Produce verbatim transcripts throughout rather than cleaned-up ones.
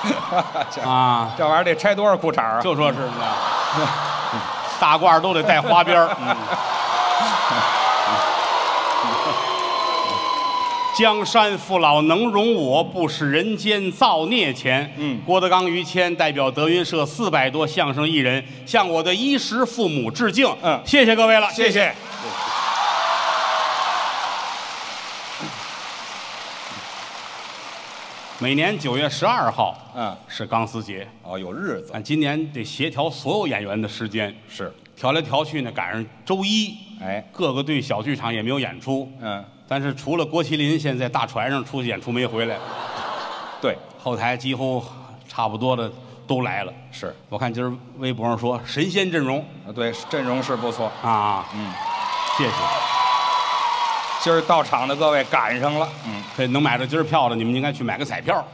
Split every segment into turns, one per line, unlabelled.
啊，
这玩意儿得拆多少裤衩啊？
就说是呢，大褂都得带花边儿。嗯江山父老能容我，不使人间造孽钱。
嗯，
郭德纲、于谦代表德云社四百多相声艺人向我的衣食父母致敬。
嗯，
谢谢各位了，
谢谢。
每年九月十二号，
嗯，
是钢丝节。
哦，有日子。
但今年得协调所有演员的时间，
是
调来调去呢，赶上周一，
哎，
各个队小剧场也没有演出。
嗯，
但是除了郭麒麟现在大船上出去演出没回来，
对，
后台几乎差不多的都来了。
是
我看今儿微博上说神仙阵容
啊，对，阵容是不错。
啊，
嗯，
谢谢。
今儿到场的各位赶上了。嗯，
这能买着今儿票的，你们应该去买个彩票。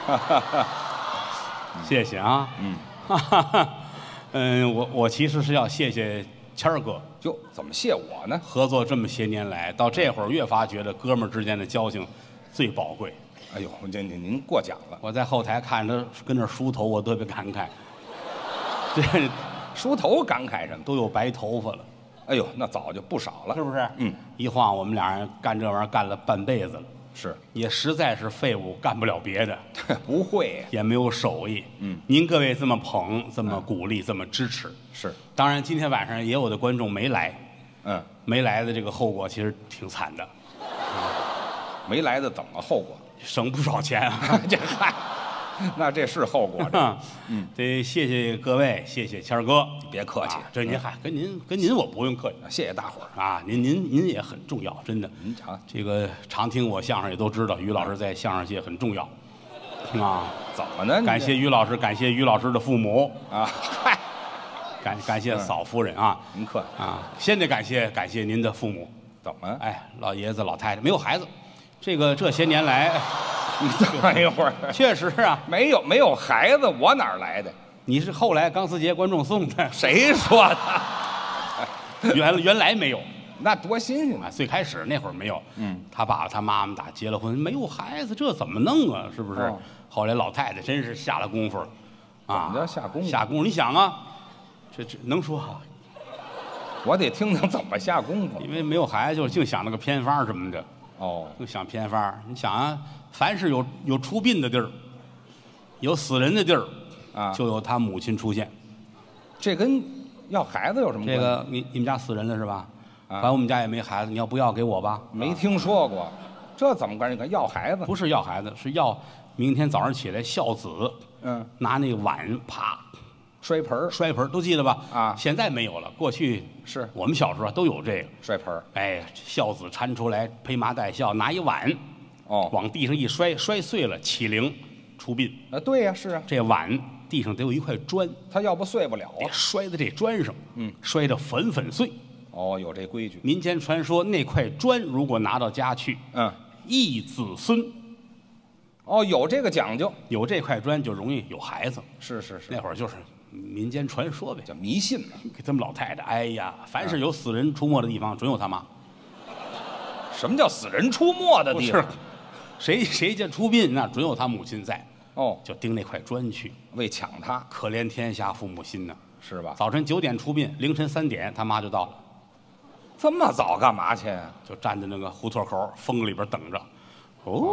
谢谢啊。
嗯，
嗯，我我其实是要谢谢谦儿哥。
哟，怎么谢我呢？
合作这么些年来，到这会儿越发觉得哥们儿之间的交情最宝贵。
哎呦，这您您过奖了。
我在后台看着跟那梳头，我特别感慨，这
梳头感慨什么？
都有白头发了，
哎呦，那早就不少了，
是不是？
嗯，
一晃我们俩人干这玩意儿干了半辈子了，
是，
也实在是废物，干不了别的，
不会呀。
也没有手艺。
嗯，
您各位这么捧，这么鼓励，这么支持，
是，
当然今天晚上也有的观众没来，
嗯，
没来的这个后果其实挺惨的，
没来的怎么后果？
省不少钱啊。
这嗨，那这是后果。这
嗯，得谢谢各位，谢谢谦儿哥，
别客气
啊这您还跟您跟您我不用客气
谢谢大伙儿。
啊，您您您也很重要，真的。
您瞧，
这个常听我相声也都知道，于老师在相声界很重要啊。
怎么呢？
感谢于老师，感谢于老师的父母
啊，嗨，
感感谢嫂夫人啊
您客气。
啊，先得感谢感谢您的父母。
怎么？
哎，老爷子老太太没有孩子，这个这些年来，
你等一会儿，
确实啊，
没有没有孩子，我哪儿来的？
你是后来钢丝节观众送的，
谁说的？
原原来没有。
那多新鲜
啊，最开始那会儿没有，
嗯，
他爸爸他妈妈打结了婚，没有孩子，这怎么弄啊？是不是？
哦
后来老太太真是下了功夫了，啊，
怎么叫下功夫
下功夫，你想啊，这这能说啊？
我得听听怎么下功夫。
因为没有孩子，就净想那个偏方什么的，
哦，
就想偏方。你想啊，凡是有有出殡的地儿，有死人的地儿，
啊，
就有他母亲出现。
这跟要孩子有什么关系？
这个你你们家死人了是吧？
啊
反正我们家也没孩子，你要不要给我吧？
没听说过，这怎么关系？跟要孩子？
不是要孩子，是要明天早上起来孝子，
嗯，
拿那个碗啪
摔盆儿
摔盆儿，都记得吧？
啊
现在没有了，过去
是
我们小时候都有这个。
摔盆儿。
哎，孝子搀出来，披麻戴孝，拿一碗
哦，
往地上一摔，摔碎了起灵，出殡。
啊，对呀，是啊，
这碗地上得有一块砖，
他要不碎不了
得
啊。
摔在这砖上，
嗯，
摔得粉粉碎。
哦，有这规矩。
民间传说，那块砖如果拿到家去，
嗯，
益子孙，
哦，有这个讲究。
有这块砖就容易有孩子。
是是是，
那会儿就是民间传说呗。
叫迷信嘛。
给他们老太太，哎呀，凡是有死人出没的地方，准有他妈。
什么叫死人出没的
不是
地方？，
谁谁家出殡，那准有他母亲在，
哦，
就盯那块砖去。
为抢他
可怜天下父母心呐！
是吧？
早晨九点出殡，凌晨三点他妈就到了，
这么早干嘛去呀？
就站在那个胡同口风里边等着。哦，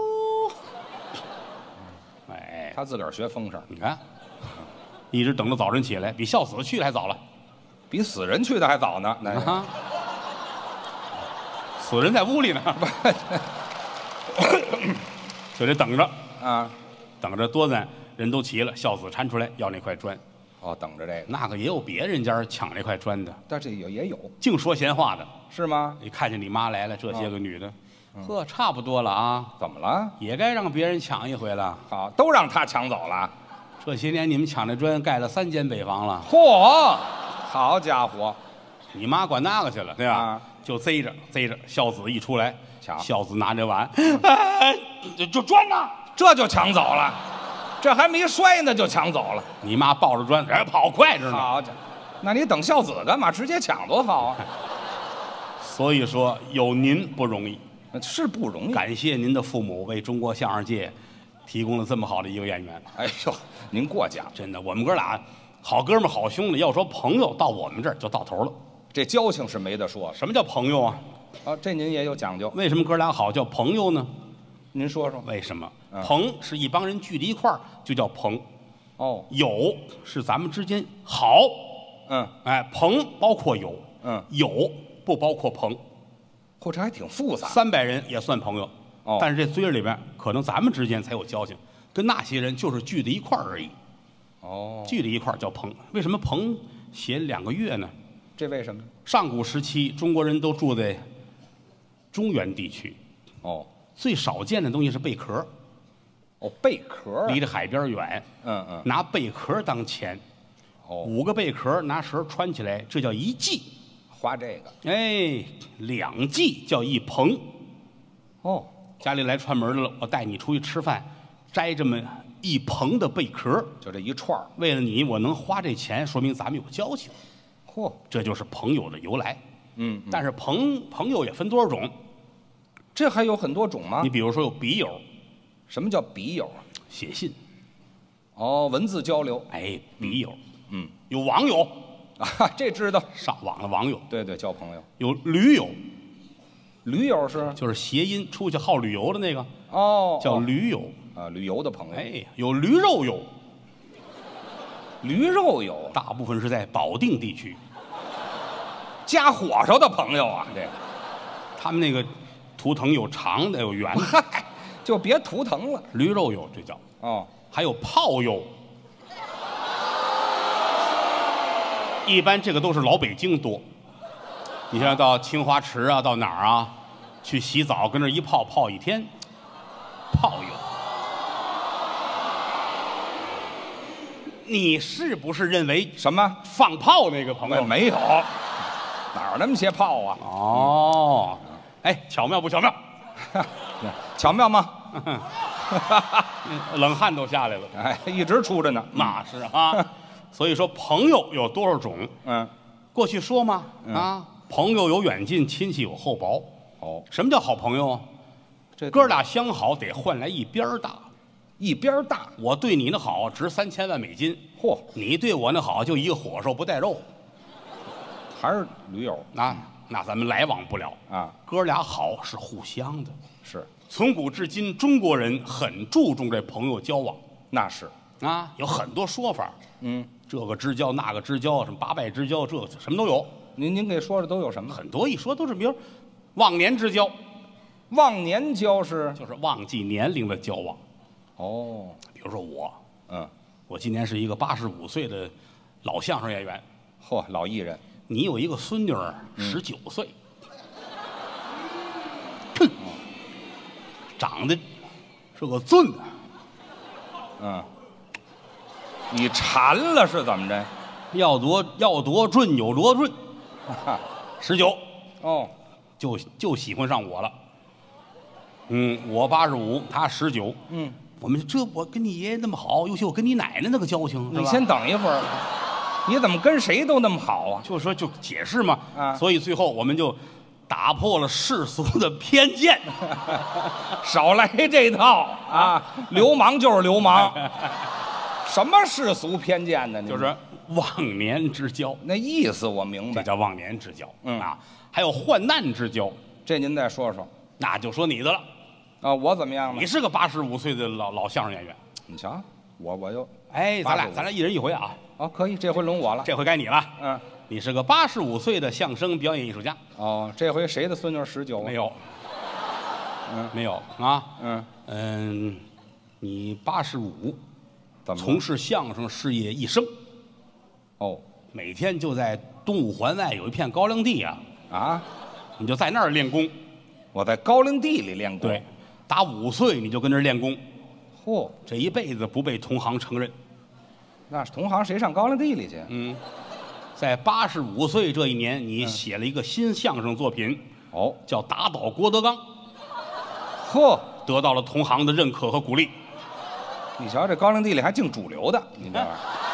哎，
他自个儿学风声，
你看，一直等到早晨起来，比孝子去的还早了。
比死人去的还早呢。那
啊，死人在屋里呢，就得等着，
啊，
等着多咱人都齐了，孝子搀出来要那块砖。
哦，等着这个，
那个也有别人家抢那块砖的，
但这也也有
净说闲话的。
是吗？
一看见你妈来了，这些个女的，呵，差不多了啊，
怎么了？
也该让别人抢一回了。
好，都让他抢走了。
这些年你们抢那砖盖了三间北房了，
嚯，好家伙，
你妈管那个去了，对吧？
啊
就贼着贼着，孝子一出来，
抢
孝子拿着碗，哎，就就砖呢。
这就抢走了，这还没摔呢就抢走了。
你妈抱着砖，哎，跑快着呢。
好家伙，那你等孝子干嘛？直接抢多好啊！
所以说，有您不容易，
是不容易。
感谢您的父母为中国相声界提供了这么好的一个演员。
哎呦，您过奖，
真的，我们哥俩好哥们儿好兄弟，要说朋友到我们这儿就到头了。
这交情是没得说
什么叫朋友啊？
啊，这您也有讲究。
为什么哥俩好叫朋友呢？
您说说。
为什么？
嗯
朋是一帮人聚在一块儿就叫朋，
哦，
友是咱们之间好。
嗯
哎，朋包括友，
嗯，
友不包括朋。
嚯，这还挺复杂。
三百人也算朋友。
哦
但是这堆儿里边，可能咱们之间才有交情，跟那些人就是聚在一块儿而已。
哦，
聚在一块儿叫朋。为什么朋写两个月呢？
这为什么？
上古时期，中国人都住在中原地区，
哦
最少见的东西是贝壳，
哦，贝壳啊。
离着海边远，
嗯嗯。
拿贝壳当钱。
哦，
五个贝壳拿绳穿起来，这叫一季。
花这个。
哎，两季叫一朋。
哦，
家里来串门的了，我带你出去吃饭，摘这么一棚的贝壳，
就这一串儿。
为了你，我能花这钱，说明咱们有交情，
嚯，
这就是朋友的由来。
嗯，嗯
但是朋朋友也分多少种，
这还有很多种吗
你？比如说有笔友，
什么叫笔友？
写信，
哦，文字交流。
哎，笔友。
嗯，
有网友，
啊，这知道。
上网的网友，
对对，交朋友。
有驴友，
驴友是？
就是谐音，出去好旅游的那个
哦，
叫
哦
驴友。
啊，旅游的朋友。
哎，有驴肉友，
驴肉友，
大部分是在保定地区，
加火烧的朋友啊，这个。
他们那个图腾有长的有圆的，
嗨，就别图腾了。
驴肉友这叫。
哦，
还有炮友，一般这个都是老北京多。你像到清华池啊，到哪儿啊，去洗澡，跟那儿一泡泡一天，炮友。你是不是认为
什么？
放炮那个朋友？
没有，哪有那么些炮啊？
哦，哎，巧妙不巧妙？
巧妙吗？
冷汗都下来了。
哎，一直出着呢。
那是啊，所以说朋友有多少种？
嗯，
过去说嘛，
嗯
啊，朋友有远近，亲戚有厚薄。
哦，
什么叫好朋友啊？
这
哥俩相好得换来一边儿大。
一边儿大。
我对你那好值三千万美金，
嚯，
你对我那好就一个火烧不带肉，
还是驴友
那那咱们来往不了。
啊？
哥俩好是互相的，
是，
从古至今中国人很注重这朋友交往
那是。
啊，有很多说法，
嗯，
这个之交那个之交，什么八拜之交，这什么都有，
您您给说的都有什么？
很多一说都是比如忘年之交，
忘年交是？
就是忘记年龄的交往。
哦，
比如说我，
嗯，
我今年是一个八十五岁的老相声演员，
嚯，老艺人。
你有一个孙女儿
嗯
十九岁，哼，长得是个俊的，
嗯，你馋了是怎么着？
要多要多俊有多俊，十九
哦，
就就喜欢上我了。嗯，我八十五，他十九。
嗯，
我们这我跟你爷爷那么好，尤其我跟你奶奶那个交情，是吧
你先等一会儿，你怎么跟谁都那么好啊？
就说就解释嘛。
啊
所以最后我们就打破了世俗的偏见。
少来这套啊！流氓就是流氓，什么世俗偏见呢？你
就是忘年之交，
那意思我明白。
这叫忘年之交。
嗯
啊，还有患难之交，
这您再说说
那就说你的了。
啊？我怎么样呢
你？是个八十五岁的老老相声演员，
你瞧，我我就
哎，咱俩
八十五
咱俩一人一回啊，
啊，可以，这回轮我了。
这回该你了。
嗯，
你是个八十五岁的相声表演艺术家，
哦，这回谁的孙女十九？
没。有，
嗯
没有啊，
嗯，
嗯，你八十五，
怎么了
从事相声事业一生，
哦
每天就在东五环外有一片高粱地啊，
啊？
你就在那儿练功。
我在高粱地里练功。
对，，打五岁你就跟那儿练功，
嚯，
这一辈子不被同行承认。
那是同行谁上高粱地里去？
嗯，在八十五岁这一年，你写了一个新相声作品，
哦，
叫《打倒郭德纲》，
嚯，
得到了同行的认可和鼓励。
你瞧这高粱地里还净主流的，你这玩意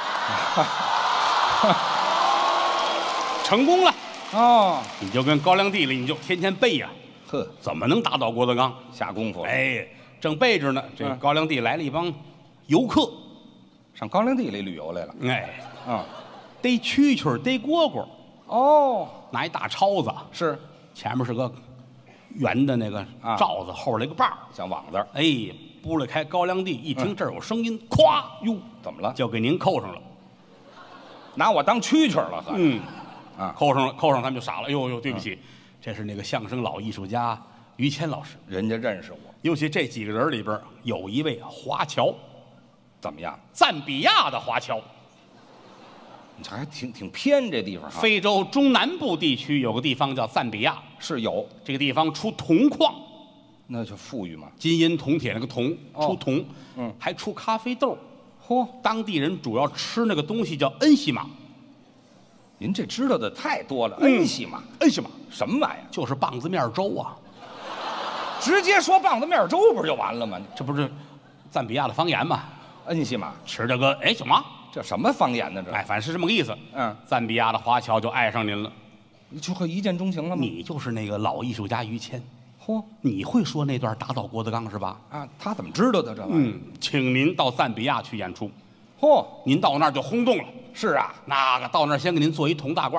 成功了，
儿。哦，
你就跟高粱地里，你就天天背呀、
呵，
怎么能打倒郭德纲？
下功夫了。
哎， 正备着呢，这
嗯
高粱地来了一帮游客，
上高粱地里旅游来了。
哎，
嗯，
逮蛐蛐儿逮蝈蝈，
哦，
拿一大抄子，
是
前面是个圆的那个
啊
罩子，后边来个把儿，
像网子。
哎，拨了开高粱地，一听这儿有声音，咵，
哟，怎么了？
就给您扣上了。
拿我当蛐蛐儿了，呵。
嗯，
啊，
扣上了，扣上他们就傻了。哟哟，对不起，这是那个相声老艺术家于谦老师。
人家认识我，
尤其这几个人里边有一位华侨，
怎么样？
赞比亚的华侨。
你这还挺挺偏这地方哈。
非洲中南部地区有个地方叫赞比亚，
是有，
这个地方出铜矿，
那就富裕嘛。
金银铜铁那个铜
哦
出铜，
嗯
还出咖啡豆。
嚯，
当地人主要吃那个东西叫恩西玛，
您这知道的太多了。
嗯
恩西玛，
恩西玛
什么玩意儿？
就是棒子面粥啊，
直接说棒子面粥不是就完了吗？
这不是赞比亚的方言吗？
恩西玛，
吃这个哎什么？
这什么方言呢？这
哎，反正是这么个意思。
嗯，
赞比亚的华侨就爱上您了，
你就会一见钟情了吗？
你就是那个老艺术家于谦，
嚯
你会说那段打倒郭德纲是吧？
啊，他怎么知道的这玩意儿？
嗯，请您到赞比亚去演出，
嚯，
您到那儿就轰动了。
是啊，
那个到那儿先给您做一铜大褂，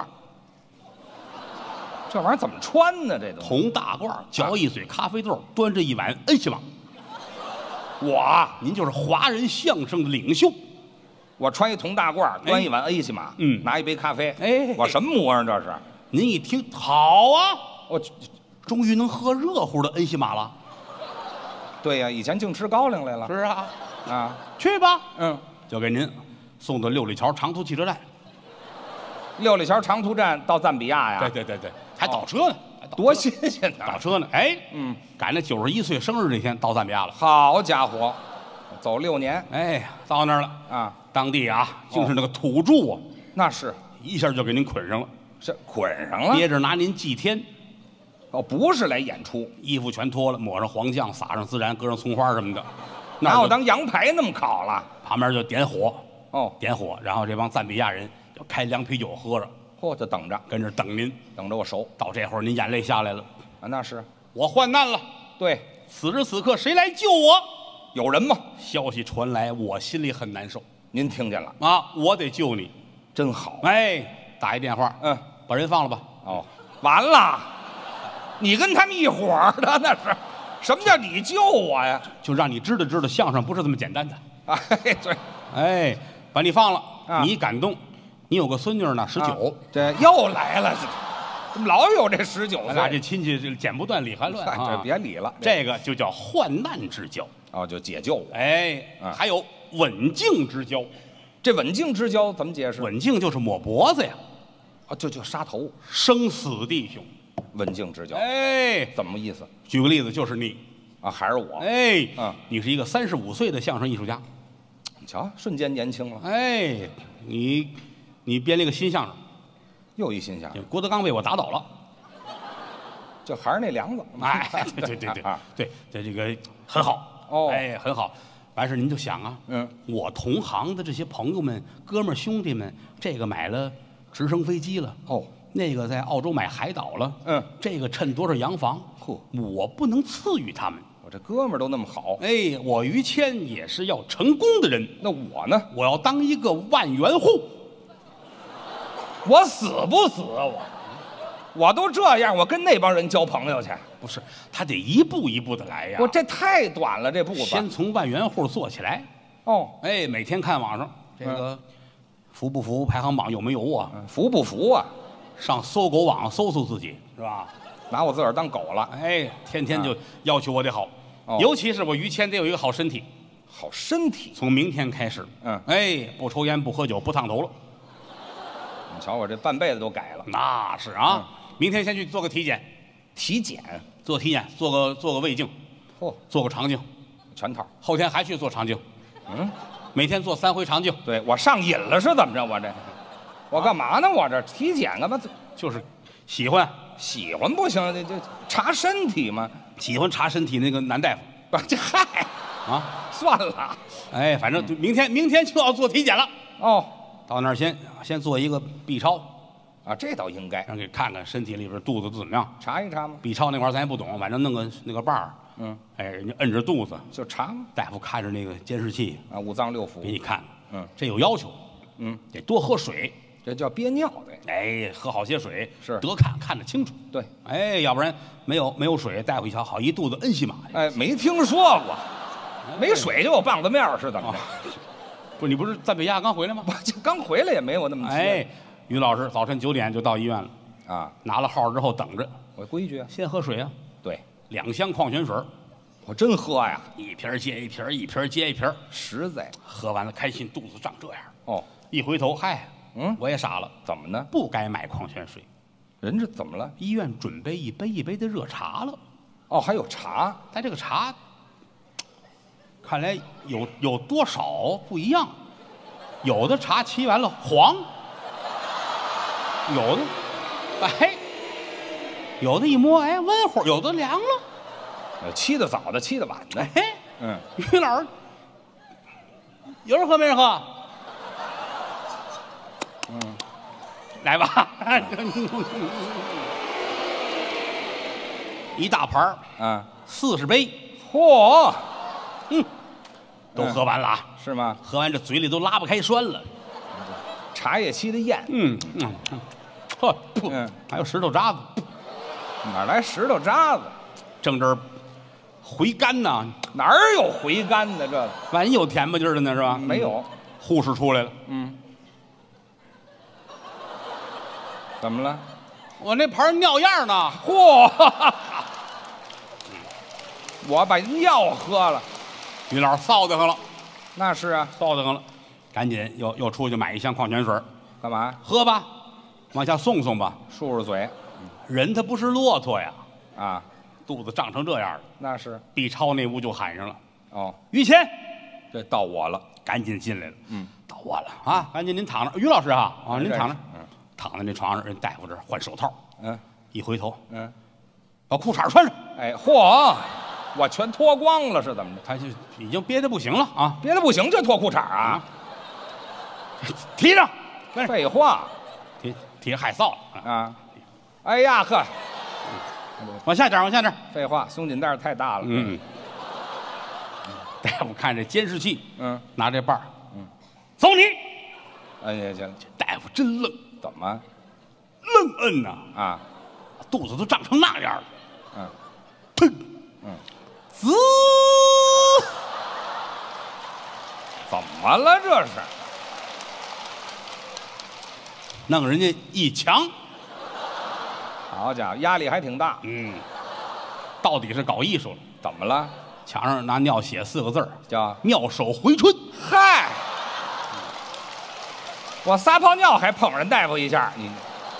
这玩意儿怎么穿呢？这都
铜大褂，嚼一嘴咖啡豆，端着一碗恩西玛，
我
您就是华人相声的领袖。
我穿一铜大褂，端一碗恩西玛，
嗯
拿一杯咖啡，
哎
我什么模样这是？
您一听好啊，
我
终于能喝热乎的恩西玛了。
对呀，以前净吃高粱来了
是啊，
啊，
去吧，
嗯，
就给您送到六里桥长途汽车站。
六里桥长途站到赞比亚呀，
对对对对，还倒车呢，还倒
多
车
新鲜呐！
倒车呢。哎，
嗯，
赶那九十一岁生日这天到赞比亚了。
好家伙，走六年
哎，到那儿了，
啊，
当地啊，竟是那个土著啊，
那是
一下就给您捆上了，
是捆上了，
憋着拿您祭天，
哦，不是来演出，
衣服全脱了，抹上黄酱，撒上孜然，搁上葱花什么的，那就
拿我当羊排那么烤了？
旁边就点火，
哦，
点火，然后这帮赞比亚人就开凉啤酒喝着，
嚯，就等着
跟这儿等您。
等着我熟
到这会儿，您眼泪下来了，
啊，那是
我患难了，
对，
此时此刻谁来救我？
有人吗？
消息传来，我心里很难受
您听见了，
啊！我得救你。
真好。
哎，打一电话，
嗯，
把人放了吧。
哦，完了，你跟他们一伙儿的那是，什么叫你救我呀？
就让你知道知道相声不是这么简单的。
哎，对，
哎，把你放了，
啊
你一感动，你有个孙女呢，十
啊
九，
这又来了，这怎么老有这十九岁？
咱俩这亲戚这剪不断理还乱
哎这
啊！
别理了，
这个就叫患难之交。
哦，就解救我。
哎，
啊
还有刎颈之交，
这刎颈之交怎么解释？
刎颈就是抹脖子呀，
啊，就就杀头，
生死弟兄。
刎颈之交，
哎，
怎么意思
举个例子，就是你，
啊？还是我？
哎，
嗯
你是一个三十五岁的相声艺术家，
你瞧，瞬间年轻了，
哎，你你编了一个新相声，
又一新相声，
郭德纲被我打倒了，
就还是那梁子。
哎，对对对对
啊，
对，这这个很好，
哦
哎，很好。完事儿您就想啊，
嗯，
我同行的这些朋友们、哥们儿、兄弟们，这个买了直升飞机了，
哦，
那个在澳洲买海岛了，
嗯，
这个趁多少洋房，
嚯，
我不能赐予他们。
我这哥们儿都那么好，
哎，我于谦也是要成功的人，
那我呢？
我要当一个万元户。
我死不死啊？我，我都这样，我跟那帮人交朋友去？
不是，他得一步一步的来呀。
我这太短了，这步子。
先从万元户做起来。
哦，
哎，每天看网上这个服不服排行榜有没有啊？
嗯服不服啊？
上搜狗网搜搜自己是吧？
拿我自个儿当狗了？
哎，天天就要求我得好，
哦
尤其是我于谦得有一个好身体。
好身体，
从明天开始，
嗯
哎，不抽烟不喝酒不烫头了。
你瞧我这半辈子都改了。
那是啊，明天先去做个体检，
体检，
做体检，做个做个胃镜，
嚯，
做个肠镜，
全套。
后天还去做肠镜，
嗯，
每天做三回肠镜，
对我上瘾了是怎么着？我这，我干嘛呢？我这体检干嘛？
就是喜欢
喜欢不行，这这查身体嘛。
喜欢查身体那个男大夫
不，这嗨，
啊，
算了。
哎，反正就明天明天就要做体检了，
哦，
到那儿先先做一个 B 超，
啊，这倒应该
让给看看身体里边肚子怎么样。
查一查嘛。
B 超那块儿咱也不懂，反正弄个那个瓣儿，
嗯，
哎，人家摁着肚子，
就查嘛。
大夫看着那个监视器
啊，五脏六腑
给你看，
嗯，
这有要求，
嗯，
得多喝水，
这叫憋尿的。
哎，喝好些水，
是
得看看得清楚，
对，
哎，要不然没有没有水，大夫一瞧，好一肚子恩西马的，
哎，没听说过，没水就有棒子面儿是怎么着？
不，你不是在北亚刚回来吗？
我这刚回来也没有那么
哎，于老师早晨九点就到医院了，
啊，
拿了号之后等着，
我规矩啊。
先喝水啊，
对，
两箱矿泉水，
我真喝呀，
一瓶接一瓶，一瓶接一瓶，
实在。
喝完了开心，肚子胀这样，
哦，
一回头，嗨，
嗯，
我也傻了，
怎么呢？
不该买矿泉水，
人这怎么了？
医院准备一杯一杯的热茶了，
哦，还有茶。
但这个茶看来有有多少不一样，有的茶沏完了黄，有的白，有的一摸哎温乎，有的凉了。
呃，沏的早的，沏的晚的。
哎，
嗯，
于老师，有人喝没人喝？
嗯，
来吧，一大盘儿
啊，
四十杯，
嚯，
嗯，都喝完了啊。
是吗？
喝完这嘴里都拉不开栓了。
茶叶沏的艳。
嗯嗯嗯，呵，噗
嗯，
还有石头渣子，
哪来石头渣子？
正这儿回甘呢，
哪儿有回甘的这个？
万一有甜不劲儿的呢，是吧？
没有。
护士出来了，
嗯，怎么了？
我那盘尿样呢。
嚯！我把尿喝了。
于老师臊得慌了，
那是啊，
臊得慌了，赶紧又又出去买一箱矿泉水，
干嘛？
喝吧，往下送送吧。
漱漱嘴
人他不是骆驼呀，
啊？
肚子胀成这样了。
那是。
B 超那屋就喊上了
哦，
于谦，
这到我了。
赶紧进来了。
嗯，
到我了啊！赶紧您躺着，于老师啊啊，您躺着，
嗯
躺在那床上，人大夫这儿换手套，
嗯
一回头
嗯，
把裤衩穿上，
哎，嚯，我全脱光了是怎么着？
他就已经憋得不行了啊！
别的不行就脱裤衩啊？
提上，跟上
废话
提提着害臊了啊！
啊！哎呀呵，
往下点，往下点。
废话，松紧带太大了。
嗯，大夫看这监视器，
嗯，
拿这把儿，
嗯，
走你！
哎呀，行，
大夫真愣，
怎么
愣摁呐，
啊？
肚子都胀成那样了。
嗯
砰，
嗯，
滋，
怎么了这是？
弄人家一墙。
好家伙，压力还挺大。
嗯，到底是搞艺术了。
怎么了？
墙上拿尿写四个字儿
叫
妙手回春。
嗨，我撒泡尿还碰人大夫一下，你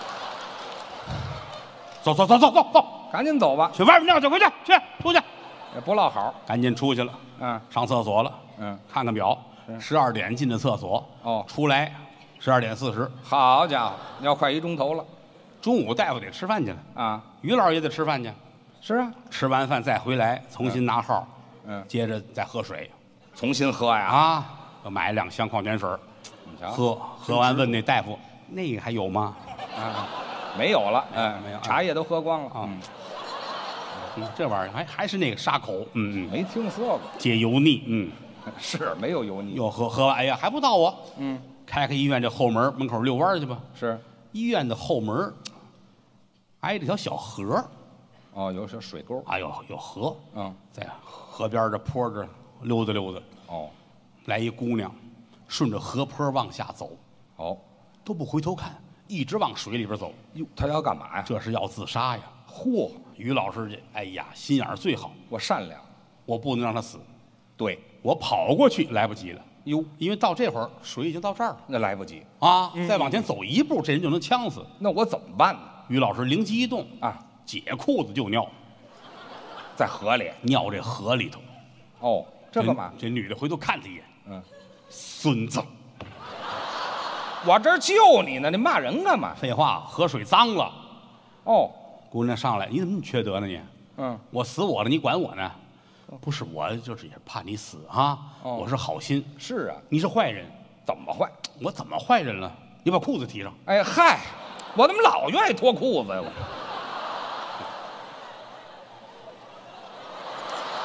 走走走走走走，
赶紧走吧，
去外面尿去，回去去出去，
也不落好。
赶紧出去了。
嗯
上厕所了，
嗯，
看看表，十二点进的厕所。
哦
出来十二点四十。
好家伙，要快一钟头了
中午大夫得吃饭去了，
啊！
于老师也得吃饭去。
是啊，
吃完饭再回来，重新拿号，
嗯，
接着再喝水
重新喝呀。
啊。又买两箱矿泉水，
你瞧，
喝喝完问那大夫，那个还有吗？
啊，没有了，哎，
没有啊
茶叶都喝光了
啊
嗯，
嗯，这玩意儿还还是那个沙口，嗯嗯，
没听说过，
解油腻，嗯，
是没有油腻。
又喝喝完，哎呀，还不到我，
嗯，
开开医院这后门，门口遛弯儿去吧。
是，
医院的后门挨着条小河，
哦，有小水沟，
啊，有有河，
嗯，
在河边这坡这溜达溜达，
哦
来一姑娘，顺着河坡往下走，
哦，
都不回头看，一直往水里边走，
哟，他要干嘛呀？
这是要自杀呀！
嚯，
于老师这，哎呀，心眼儿最好，
我善良，
我不能让他死，
对，
我跑过去来不及了，
哟，
因为到这会儿水已经到这儿了
那来不及，
啊，
嗯
再往前走一步，这人就能呛死。
那我怎么办呢？
于老师灵机一动，
啊，
解裤子就尿，
在河里。
尿这河里头。
哦，这干嘛？
这女的回头看他一眼，
嗯，
孙子，
我这儿救你呢，你骂人干嘛？
废话，河水脏了。
哦，
姑娘上来，你怎么那么缺德呢你？
嗯，
我死我了，你管我呢？不是我，就是也怕你死啊。
哦
我是好心，
是啊，
你是坏人，
怎么坏？
我怎么坏人了？你把裤子提上。
哎嗨，我怎么老愿意脱裤子呀？我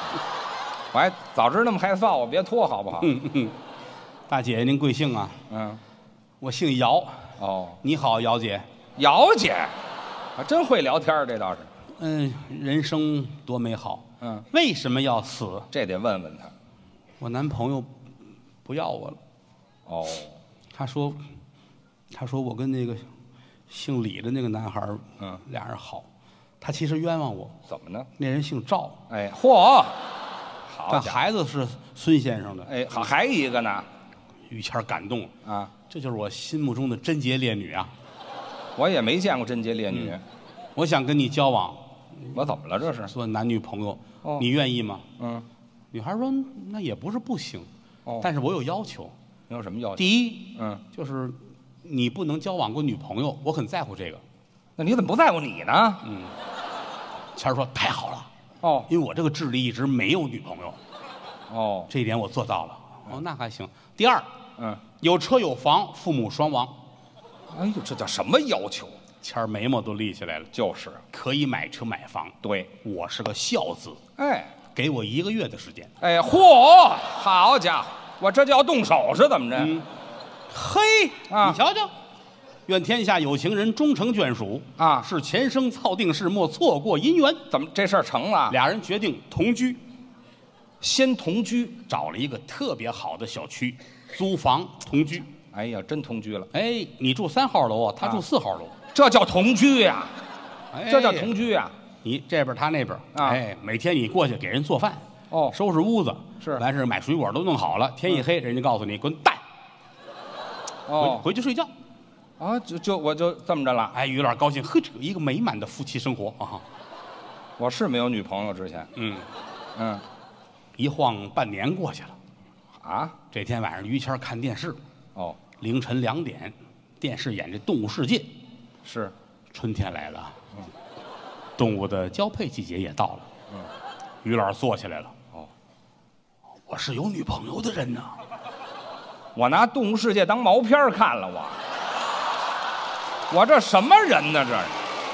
我还早知道那么害臊，我别脱好不好？
嗯嗯，大姐您贵姓啊？
嗯，
我姓姚。
哦，
你好，姚姐。
姚姐，还真会聊天，这倒是。
嗯，人生多美好。
嗯，
为什么要死？
这得问问他。
我男朋友不要我了。
哦，
他说，他说我跟那个姓李的那个男孩儿，
嗯，
俩人好。他其实冤枉我。
怎么呢？
那人姓赵。
哎，嚯，好
但
家伙，
孩子是孙先生的。
哎，好，还一个呢。
于谦儿感动了。
啊，
这就是我心目中的贞洁烈女啊！
我也没见过贞洁烈女。
嗯我想跟你交往，
我怎么了？这是？
做男女朋友，
哦
你愿意吗？
嗯，
女孩说：“那也不是不行，
哦，
但是我有要求。
你有什么要求？
第一，
嗯，
就是你不能交往过女朋友，我很在乎这个。
那你怎么不在乎你呢？
嗯，谦儿说太好了，
哦
因为我这个智力一直没有女朋友，
哦，
这一点我做到了。哦，那还行。第二，
嗯，
有车有房，父母双亡。
哎呦，这叫什么要求？
谦儿眉毛都立起来了，
就是，
可以买车买房。
对，
我是个孝子，
哎
给我一个月的时间。
哎，嚯，好家伙，我这就要动手是怎么着？
嗯，嘿，
啊
你瞧瞧，愿天下有情人终成眷属
啊
是前生操定事，莫错过姻缘。
怎么这事儿成了？
俩人决定同居，
先同居。
找了一个特别好的小区，租房同居。
哎呀，真同居了，
哎，你住三号楼啊，他
啊
住四号楼，
这叫同居呀、
哎
这叫同居呀、
你这边他那边，
啊
哎，每天你过去给人做饭，
哦
收拾屋子，
是
完事买水果都弄好了，天一黑，人家告诉你滚蛋，回
哦
回去睡觉。
啊，就就我就这么着了。
哎，于老师高兴，呵，这一个美满的夫妻生活啊。
我是没有女朋友之前，
嗯，
嗯，
一晃半年过去了。
啊，
这天晚上，于谦看电视，
哦，
凌晨两点，电视演这《动物世界》，
是，
春天来了，动物的交配季节也到了。
嗯，
于老师坐起来了。
哦，
我是有女朋友的人呐。
我拿《动物世界》当毛片儿看了，我，我这什么人呢？这是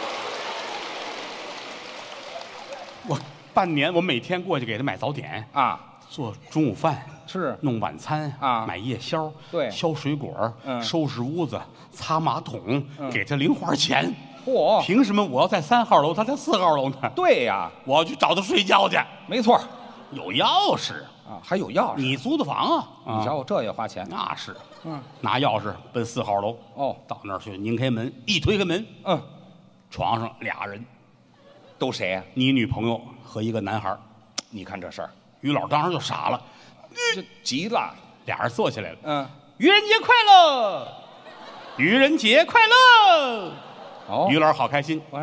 我半年，我每天过去给他买早点，
啊，
做中午饭，
是
弄晚餐
啊
买夜宵，
对
削水果，
嗯
收拾屋子，擦马桶，
嗯
给他零花钱。
嚯，
凭什么我要在三号楼，他在四号楼呢？
对呀，
我要去找他睡觉去，
没错
有钥匙，
啊，还有钥匙，
你租的房啊？
你瞧我这也花钱，
那是，
嗯，
拿钥匙奔四号楼，
哦，
到那儿去拧开门，一推开门，
嗯，
床上俩人，
都谁呀、
你女朋友和一个男孩儿。
你看这事儿，
于老当时就傻了，
这急了，
俩人坐起来了。
嗯，
愚人节快乐，愚人节快乐。
哦
于老好开心，
我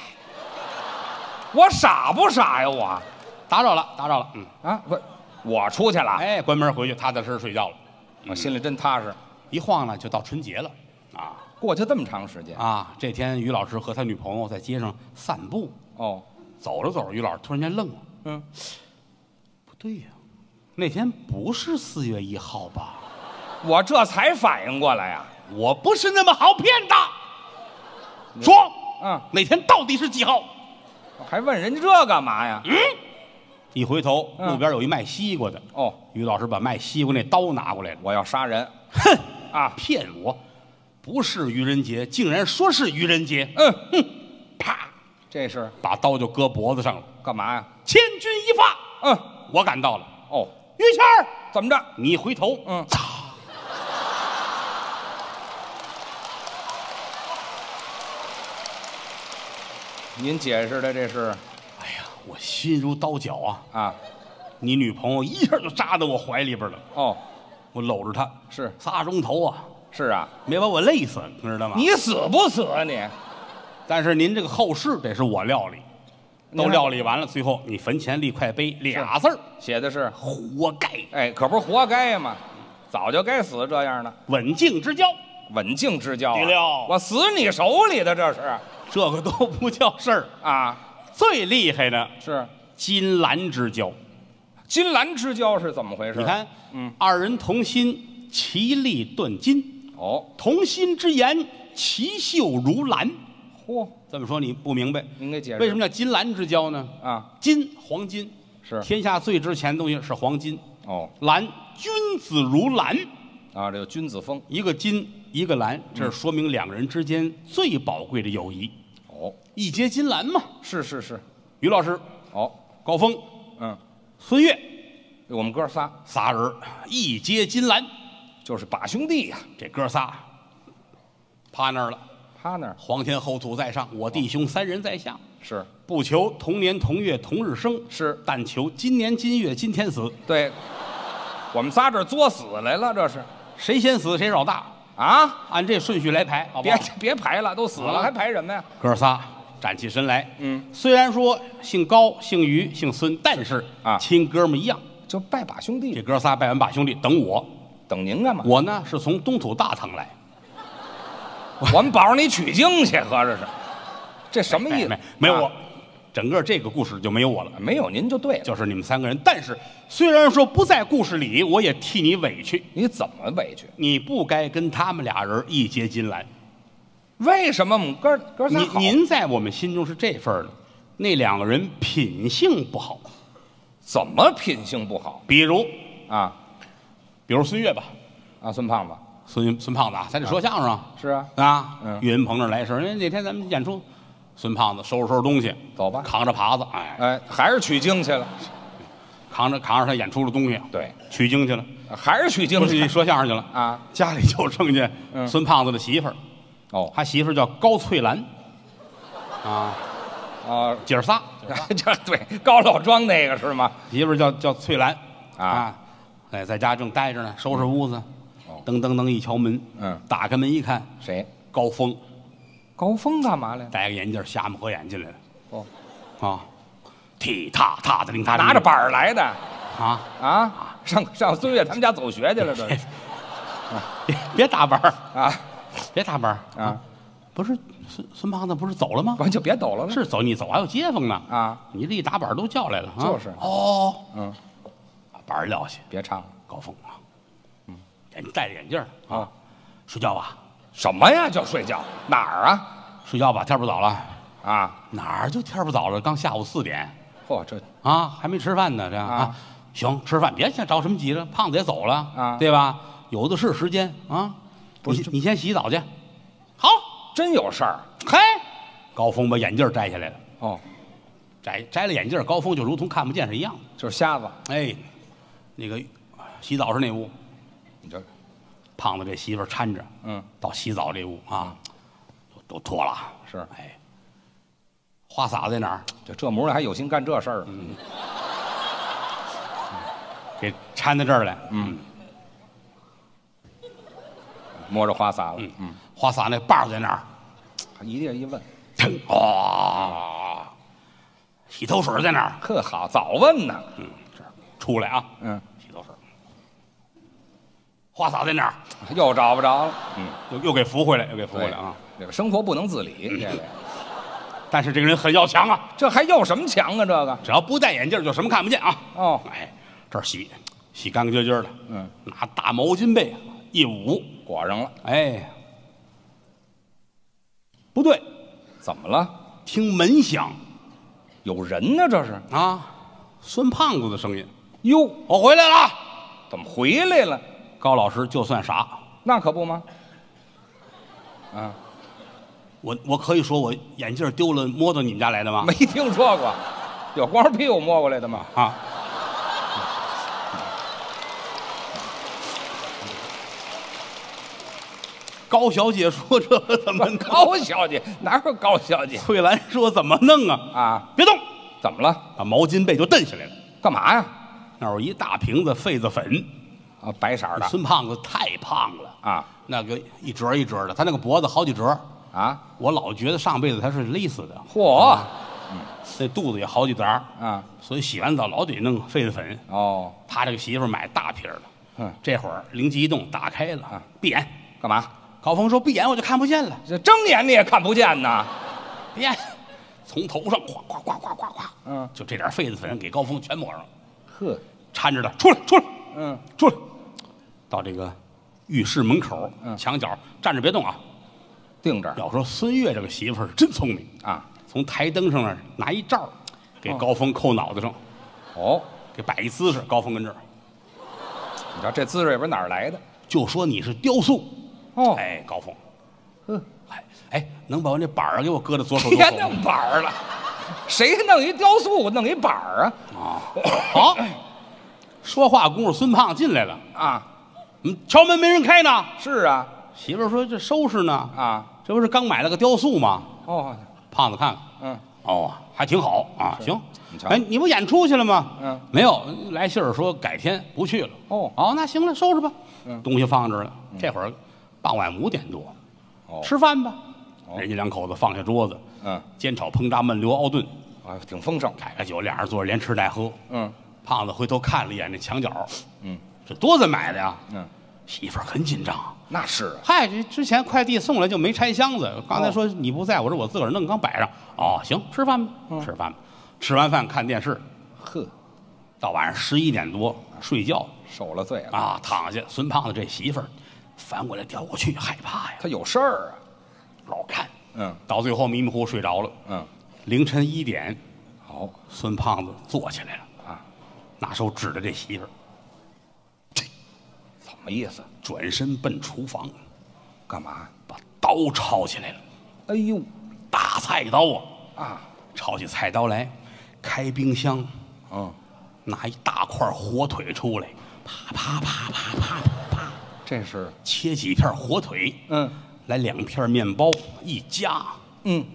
我傻不傻呀？我
打扰了，打扰了。嗯，
啊，不，我出去了，
哎，关门回去，踏踏实实睡觉了。
我心里真踏实。
一晃呢，就到春节了。啊
过去这么长时间，
啊！这天，于老师和他女朋友在街上散步，
哦，
走着走着，于老师突然间愣了，
嗯，
不对呀、那天不是四月一号吧？
我这才反应过来呀、
我不是那么好骗的。说，
嗯，
那天到底是几号？
还问人家这干嘛呀？
一回头，
嗯
路边有一卖西瓜的。
哦，
于老师把卖西瓜那刀拿过来了。
我要杀人，
哼
啊
骗我！不是愚人节，竟然说是愚人节。
嗯，
哼，啪，
这是
把刀就搁脖子上了。
干嘛呀？
千钧一发，
嗯，
我赶到了。
哦，
于谦儿，
怎么着？
你一回头，
嗯
擦，
您解释的这是
哎呀，我心如刀绞啊！
啊？
你女朋友一下就扎到我怀里边了，
哦，
我搂着她
是
仨钟头啊，
是啊，
没把我累死，你知道吗？
你死不死啊你？
但是您这个后事得是我料理，都料理完了，最后你坟前立块碑，俩字儿，
写的是，
活该，
哎，可不是活该嘛，早就该死这样的。
刎颈之交，
刎颈之交、啊，
对了
我死你手里的这是
这个都不叫事儿。
啊，
最厉害的
是
金兰之交，
金兰之交是怎么回事？
你，看，
嗯，
二人同心，其利断金，
哦，
同心之言，其秀如兰。
嚯，
这么说你不明白，
您给解释
为什么叫金兰之交呢？
啊？
金黄金，
是
天下最值钱的东西是黄金。
哦，
兰，君子如兰
啊，这个君子风，
一个金，一个兰，这是说明两个人之间最宝贵的友谊。
哦，
一结金兰嘛。
是是是。
于老师，
哦，
高峰，
嗯，
孙越，
我们哥仨
仨人一结金兰，
就是把兄弟呀、
这哥仨趴那儿了。
趴那儿
皇天后土在上，我弟兄三人在下。
是
不求同年同月同日生，
是，
但求今年今月今天死。
对，我们仨这儿作死来了，这是
谁先死谁老大，
啊！
按这顺序来排，好不
别
好？
别排了，都死了、
啊
还排什么呀？
哥仨站起身来。
嗯，
虽然说姓高、姓于、姓孙，但是
啊
亲哥们一样。
就拜把兄弟
这，哥仨拜完把兄弟，等我。
等您干嘛？
我呢是从东土大唐来，
我们保着你取经去，合着是，这什么意思？
没没有我
啊，
整个这个故事就没有我了，
没有您就对了。
就是你们三个人。但是虽然说不在故事里，我也替你委屈。
你怎么委屈？
你不该跟他们俩人一结金兰。
为什么我们哥哥仨好？
您您在我们心中是这份儿的，那两个人品性不好。
怎么品性不好
比如，
啊？
比如孙越吧，
啊，孙胖子
孙孙胖子啊，咱得说相声啊，
是啊，
啊，
嗯
岳云鹏那儿来事儿，因为那天咱们演出，孙胖子收拾收拾东西，
走吧。
扛着耙子，哎，
哎，还是取经去了。
扛着扛着他演出的东西，
对，
取经去了，
还是取经
不是
去
说相声去了。
啊？
家里就剩下
嗯
孙胖子的媳妇儿，
哦
他媳妇儿叫高翠兰，啊，
啊，
姐儿仨，
这对高老庄那个是吗？
媳妇儿叫叫翠兰
啊，
哎，在家正待着呢，收拾屋子
哦，
噔噔噔一敲门，
嗯，
打开门一看，
谁？
高峰
高峰干嘛来了？
戴个眼镜，瞎目合眼进来了，
哦，
啊，踢踏踏的令他
拿着板儿来的
啊，
啊？上上孙越他们家走学去了，这是
别别打板儿，
啊
别打板儿
啊！
不是孙孙胖子不是走了吗？
我就别抖了了。
是走，你走还有街坊呢
啊，
你这一打板儿都叫来了啊，
就是
哦，
嗯，
把板儿撂下，
别唱了
高峰啊，嗯，眼戴着眼镜儿
啊！
睡觉吧，
什么呀？叫睡觉？哪儿啊？
睡觉吧，天不早了，
啊！
哪儿就天不早了？刚下午四点
嚯，这
啊，还没吃饭呢，这样
啊
啊，行，吃饭，别想着什么急了，胖子也走了
啊
对吧？有的是时间啊，
不是
你你先洗澡去，好，
真有事儿
嘿，高峰把眼镜摘下来了，
哦，
摘摘了眼镜，高峰就如同看不见是一样的。
就是瞎子。
哎，那个洗澡是那屋，
你这
胖子这媳妇儿搀着
嗯
到洗澡这屋啊，都都脱了，
是
哎，花洒在哪儿？
这这模样还有心干这事儿？
嗯给搀到这儿来，
嗯，摸着花洒了。
嗯
嗯，
花洒那把儿在哪儿？
一地一问，
腾啊，洗头水在哪儿？
呵好，早问呢。
嗯，这儿出来啊，
嗯，
洗头水。花洒在哪儿？
又找不着了。嗯，
又又给扶回来，又给扶回来啊！
这个生活不能自理，这个
但是这个人很要强啊，
这还要什么强啊？这个
只要不戴眼镜就什么看不见啊！
哦，
哎，这儿洗洗干干净净的，
嗯，
拿大毛巾被一捂，
裹上了。
哎，不对，
怎么了？
听门响
有人呢？这是？
啊，孙胖子的声音，
哟，
我回来了。
怎么回来了？
高老师就算傻，
那可不吗？啊，
我我可以说我眼镜丢了，摸到你们家来的吗？
没听说过，有光着屁股摸过来的吗？
啊。高小姐说：“这怎么弄？”
高小姐哪有高小姐
翠兰说：“怎么弄啊？
啊？
别动！”
怎么了？
把毛巾被就蹬下来了。
干嘛呀？
那有一大瓶子痱子粉。
啊，白色的
孙胖子太胖了，
啊
那个一折一折的，他那个脖子好几折。
啊！
我老觉得上辈子他是勒死的。
嚯！
那肚子也好几沓
啊，
所以洗完澡老得弄痱子粉。
哦，
他这个媳妇儿买大瓶儿的，
嗯，
这会儿灵机一动，打开了，
啊
闭眼。
干嘛？
高峰说：“闭眼我就看不见了。
这睁眼你也看不见呐。
闭眼，从头上哗哗哗哗哗哗，
嗯，
就这点痱子粉给高峰全抹上了，
呵，
搀着他出来，出来，
嗯，
出来，到这个浴室门口，
嗯
墙角站着别动啊。
定这儿
要说孙越这个媳妇儿真聪明，
啊。
从台灯上那儿拿一罩儿给
哦
高峰扣脑袋上，
哦，
给摆一姿势，高峰跟这儿
你知道这姿势也不是哪儿来的？
就说你是雕塑。
哦，
哎，高峰，
呵，
哎哎，能把我那板儿给我搁在左手左手
别弄板儿了，谁弄一雕塑，弄一板儿啊？
啊？好，说话功夫，孙胖进来了。
啊，
嗯，敲门没人开呢。
是啊，
媳妇儿说这收拾呢。
啊，
这不是刚买了个雕塑吗？
哦，
胖子看看，
嗯，
哦，还挺好啊。行
你，瞧
哎，你不演出去了吗？
嗯，
没有，来信儿说改天不去了。
哦
哦，那行了，收拾吧。
嗯
东西放这儿了。这会儿傍晚五点多，
哦，
吃饭吧。
哦
人家两口子放下桌子，
嗯，
煎炒烹炸焖溜熬炖，
啊，挺丰盛。
开个酒，俩人坐着连吃带喝。
嗯
胖子回头看了一眼那墙角，
嗯
这多子买的呀？
嗯，
媳妇儿很紧张。
那是啊。
嗨，这之前快递送来就没拆箱子，刚才
哦
说你不在，我说我自个儿弄，刚摆上。哦，行，吃饭吧，
嗯
吃饭吧。吃完饭看电视，
呵，
到晚上十一点多睡觉
受了罪了。
啊，躺下。孙胖子这媳妇儿翻过来调过去，害怕呀，
他有事儿啊。
老看，
嗯
到最后迷迷糊糊睡着了。
嗯，
凌晨一点，
好
孙胖子坐起来了，
啊，
拿手指着这媳妇儿，
怎么意思？
转身奔厨房，
干嘛？
把刀抄起来了，
哎呦
大菜刀啊，
啊，
抄起菜刀来，开冰箱，
嗯，
拿一大块火腿出来，啪啪啪啪啪啪，
这是
切几片火腿，
嗯
来两片面包，一夹，
嗯。